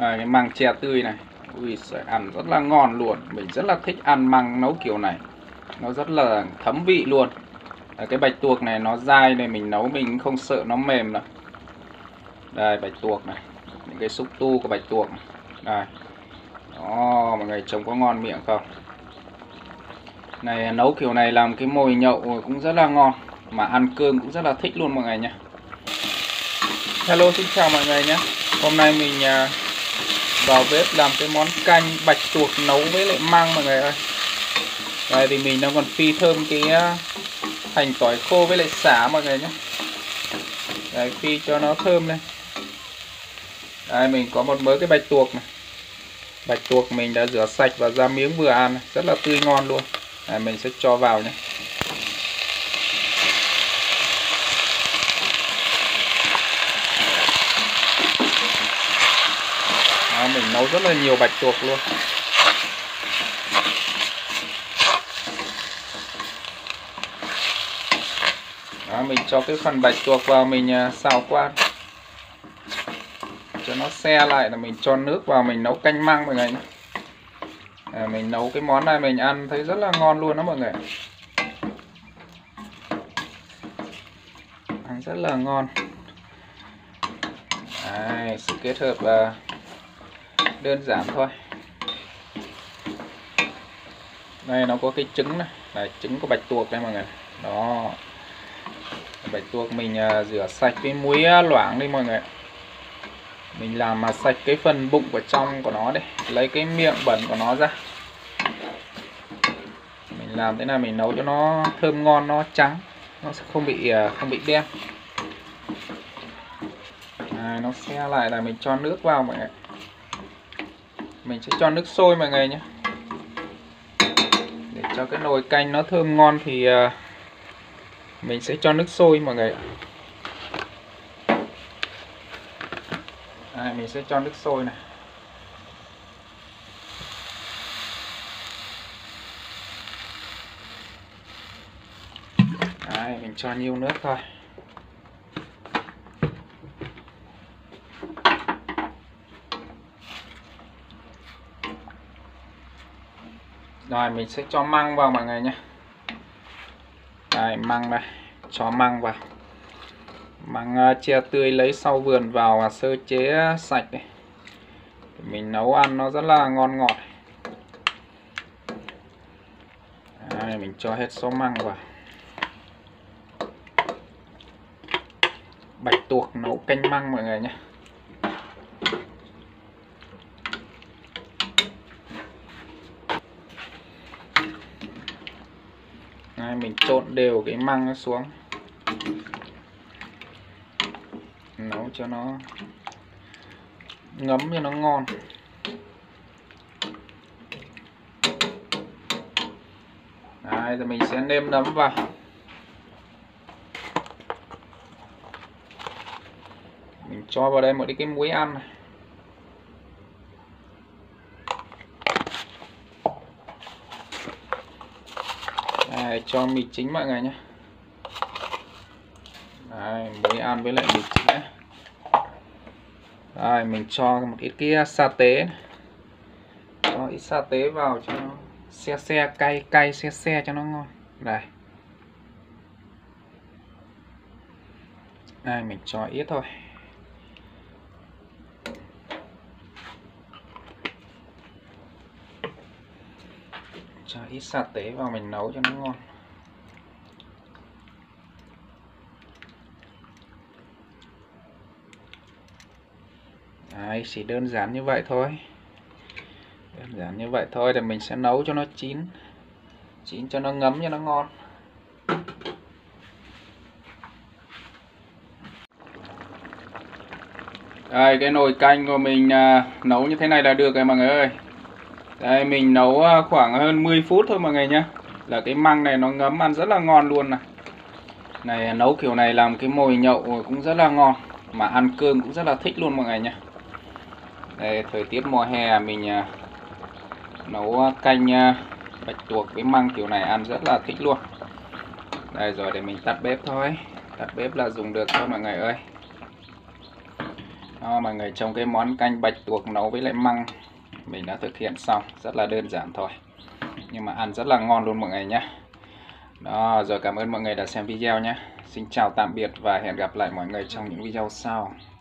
Cái măng chè tươi này, ui giời, ăn rất là ngon luôn. Mình rất là thích ăn măng nấu kiểu này, nó rất là thấm vị luôn. Cái bạch tuộc này nó dai này, mình nấu mình không sợ nó mềm đâu. Đây bạch tuộc này, những cái xúc tu của bạch tuộc này. Đây. Đó, mọi người trông có ngon miệng không? Này nấu kiểu này làm cái mồi nhậu cũng rất là ngon, mà ăn cơm cũng rất là thích luôn mọi người nhé. Hello, xin chào mọi người nhé. Hôm nay mình vào bếp làm cái món canh bạch tuộc nấu với lại măng mọi người ơi. Đây thì mình đang còn phi thơm cái hành tỏi khô với lại sả mọi người nhé. Đây, phi cho nó thơm lên. Đây mình có một mớ cái bạch tuộc này. Bạch tuộc mình đã rửa sạch và ra miếng vừa ăn này, rất là tươi ngon luôn. Đây, mình sẽ cho vào nhé. Đó, mình nấu rất là nhiều bạch tuộc luôn. Đó, mình cho cái phần bạch tuộc vào mình xào qua cho nó se lại, là mình cho nước vào mình nấu canh măng mọi người nhé. Mình nấu cái món này mình ăn thấy rất là ngon luôn đó mọi người. Ăn rất là ngon. Đấy, sự kết hợp đơn giản thôi. Đây nó có cái trứng này, là trứng của bạch tuộc đây mọi người. Đó. Bạch tuộc mình rửa sạch cái muối loãng đi mọi người. Mình làm mà sạch cái phần bụng của trong của nó đây, lấy cái miệng bẩn của nó ra. Mình làm thế này mình nấu cho nó thơm ngon, nó trắng, nó sẽ không bị đen. Nó xe lại là mình cho nước vào mọi người. Mình sẽ cho nước sôi mọi người nhé. Để cho cái nồi canh nó thơm ngon thì mình sẽ cho nước sôi mọi người. Mình sẽ cho nước sôi này. Đấy, mình cho nhiều nước thôi. Rồi mình sẽ cho măng vào mọi người nhé. Đây măng đây, cho măng vào. Măng chè tươi lấy sau vườn vào và sơ chế sạch này. Mình nấu ăn nó rất là ngon ngọt. Đây, mình cho hết số măng vào. Bạch tuộc nấu canh măng mọi người nhé. Đây, mình trộn đều cái măng xuống, nấu cho nó ngấm cho nó ngon. Đấy, rồi mình sẽ nêm nấm vào. Mình cho vào đây một cái muối ăn này. Đây, cho mì chính mọi người nhé. Đây, muối ăn với lại mì chính này. Đây, mình cho một ít cái sa tế này. Cho ít sa tế vào cho nó xe cay cay xe cho nó ngon. Đây. Đây, mình cho ít thôi. Cho ít sa tế vào mình nấu cho nó ngon. Đấy, chỉ đơn giản như vậy thôi. Đơn giản như vậy thôi thì mình sẽ nấu cho nó chín. Chín cho nó ngấm cho nó ngon. Đây, cái nồi canh của mình nấu như thế này là được rồi mọi người ơi. Đây, mình nấu khoảng hơn 10 phút thôi mọi người nhé. Là cái măng này nó ngấm ăn rất là ngon luôn này. Này nấu kiểu này làm cái mồi nhậu cũng rất là ngon, mà ăn cơm cũng rất là thích luôn mọi người nhé. Đây, thời tiết mùa hè mình nấu canh bạch tuộc với măng kiểu này ăn rất là thích luôn. Đây rồi, để mình tắt bếp thôi. Tắt bếp là dùng được thôi mọi người ơi. Đó, mọi người, trong cái món canh bạch tuộc nấu với lại măng mình đã thực hiện xong, rất là đơn giản thôi nhưng mà ăn rất là ngon luôn mọi người nhé. Đó, rồi cảm ơn mọi người đã xem video nhé. Xin chào tạm biệt và hẹn gặp lại mọi người trong những video sau.